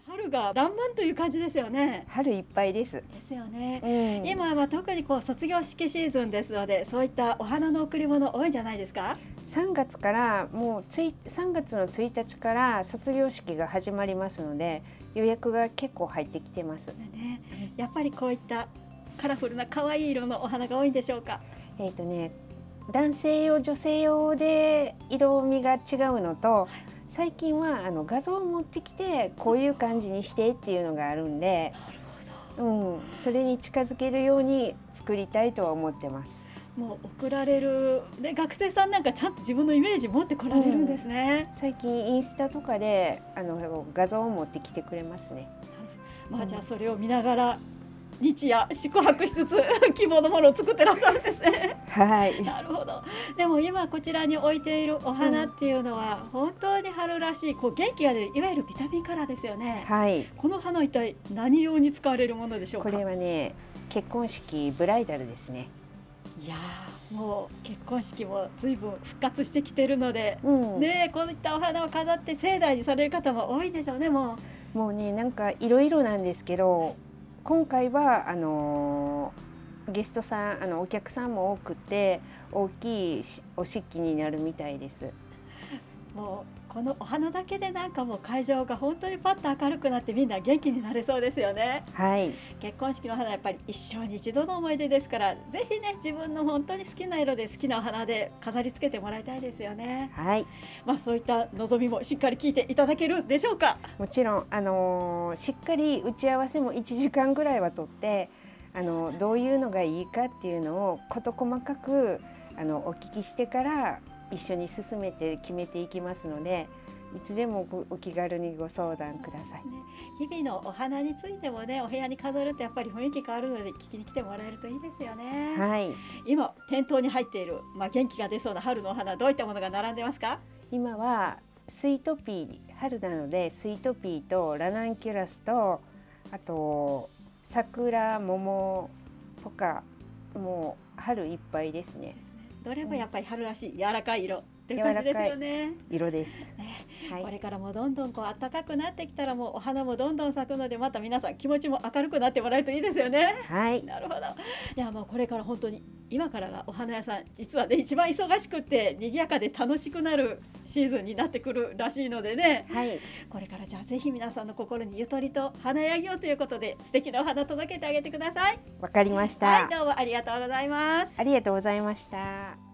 春が爛漫という感じですよね。 春いっぱいです。 ですよね。 うん、 今は特にこう卒業式シーズンですので、そういったお花の贈り物多いんじゃないですか。 3月からもう3月の1日から卒業式が始まりますので、予約が結構入ってきてます。 ね、やっぱりこういったカラフルな可愛い色のお花が多いんでしょうか。 男性用女性用で色味が違うのと、最近は画像を持ってきてこういう感じにしてっていうのがあるんで、それに近づけるように作りたいとは思ってます。 もう送られるで学生さんなんかちゃんと自分のイメージ持ってこられるんですね。 最近インスタとかで画像を持ってきてくれますね。 じゃあそれを見ながら日夜宿泊しつつ希望のものを作ってらっしゃるんですね。 はい。 なるほど。でも今こちらに置いているお花っていうのは本当に春らしいこう元気が出るいわゆるビタミンカラーですよね。 はい。 この花一体何用に使われるものでしょうか。 これはね、結婚式ブライダルですね。 いやもう結婚式も随分復活してきてるので、ね、こういったお花を飾って盛大にされる方も多いでしょうね。もうね、なんかいろいろなんですけど、今回はゲストさんお客さんも多くて大きいお式になるみたいです。 もうこのお花だけでなんかもう会場が本当にパッと明るくなってみんな元気になれそうですよね。 はい。 結婚式の花やっぱり一生に一度の思い出ですから、ぜひね自分の本当に好きな色で好きなお花で飾り付けてもらいたいですよね。 はい。 そういった望みもしっかり聞いていただけるでしょうか。 もちろんしっかり打ち合わせも1時間ぐらいはとってどういうのがいいかっていうのを事細かくお聞きしてから一緒に進めて決めていきますので、いつでもお気軽にご相談ください。 日々のお花についてもね、お部屋に飾るとやっぱり雰囲気変わるので聞きに来てもらえるといいですよね。 はい。 今店頭に入っている、元気が出そうな春のお花、どういったものが並んでますか？ 今はスイートピー、春なのでスイートピーとラナンキュラスと、あと桜、桃とか、もう春いっぱいですね。 どれもやっぱり春らしい柔らかい色っていう感じですよね。 色です。 これからもどんどんこう暖かくなってきたら、もうお花もどんどん咲くので、また皆さん気持ちも明るくなってもらえるといいですよね。 はい。 なるほど。いやもうこれから本当に今からがお花屋さん実はね一番忙しくて賑やかで楽しくなるシーズンになってくるらしいのでね。 はい。 これからじゃあぜひ皆さんの心にゆとりと華やぎをということで素敵なお花届けてあげてください。 わかりました。 はい、どうもありがとうございます。 ありがとうございました。